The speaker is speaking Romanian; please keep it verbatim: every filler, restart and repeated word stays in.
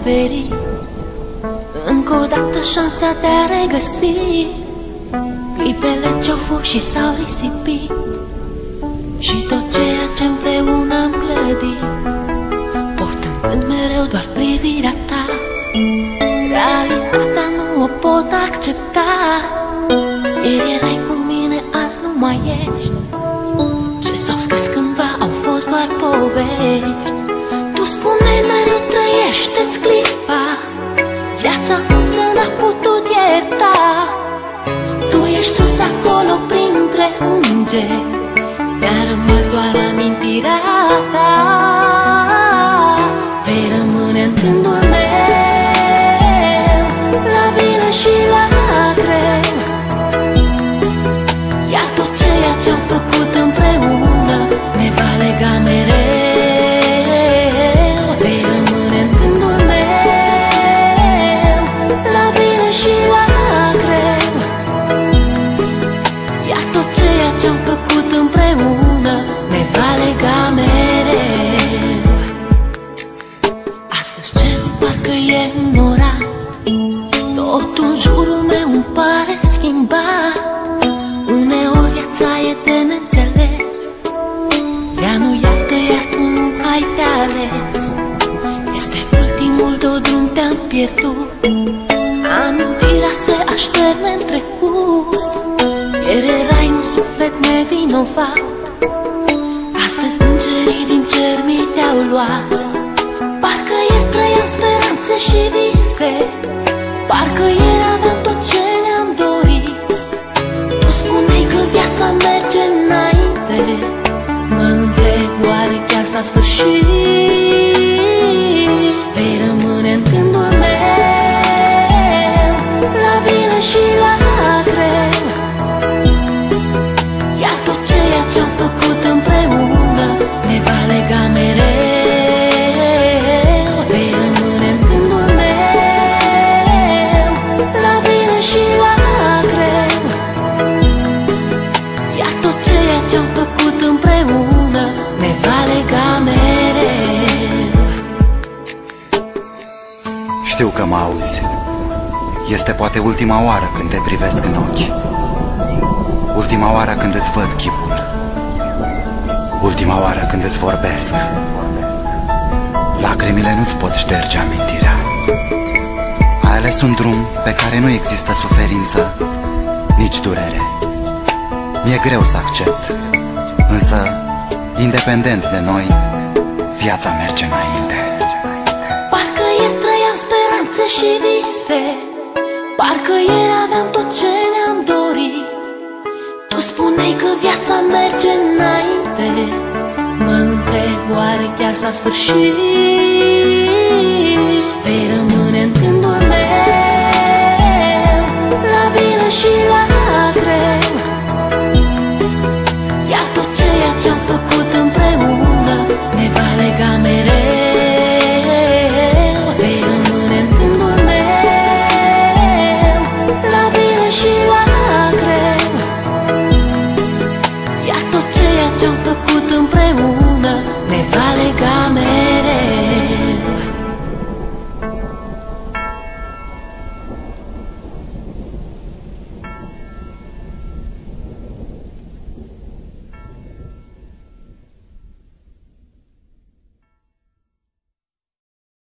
oferi încă o dată șansa de a regăsi clipele ce-au fost și s-au risipit și tot ceea ce împreună am clădit, portând mereu doar privirea ta. Realitatea nu o pot accepta. Ieri erai cu mine, azi nu mai ești. Ce s-au scris cândva au fost doar povești. Tu spuneai mereu trăiește-ți clipa, viața însă n-a putut ierta. Tu ești sus acolo printre îngeri, mi-a rămas doar amintirea ta. Vei rămâne în gândul meu, la bine și la greu. Iar tot ceea ce-am făcut împreună ne va lega mereu. Vei rămâne în gândul meu, la bine și la greu. Iar tot ceea ce-am făcut împreună ne va lega mereu. Astăzi cerul parcă e înorat, totul în jurul meu îmi pare schimbat. Uneori viața e de neînțeles, ea nu iartă, iar tu nu ai de ales. Este ultimul tău drum, te-am pierdut, amintirea se așterne în trecut. Ieri erai un suflet nevinovat, astăzi îngerii din cer mi te-au luat. Parcă ieri trăiam speranțe și vise, parcă ieri aveam tot ce ne-am dorit. Tu spuneai că viața merge înainte, mă întreb oare chiar s-a sfârșit. Vei rămâne în gândul meu, la bine și la greu. Iar tot ceea ce-am făcut împreună ne va lega mereu. Vei rămâne în gândul meu, la bine și la greu. Iar tot ceea ce-am făcut împreună ne va lega mereu. Știu că mă auzi. Este poate ultima oară când te privesc în ochi, ultima oară când îți văd chipul, ultima oară când îți vorbesc. Lacrimile nu-ți pot șterge amintirea. Ai ales un drum pe care nu există suferință, nici durere. Mi-e greu să accept, însă, independent de noi, viața merge înainte. Parcă ieri trăiam speranțe și vise, parcă ieri aveam tot ce ne-am dorit. Tu spuneai că viața merge înainte, mă întreb oare chiar s-a sfârșit. Vei rămâne în gândul meu, la bine și la greu. Iar tot ceea ce-am făcut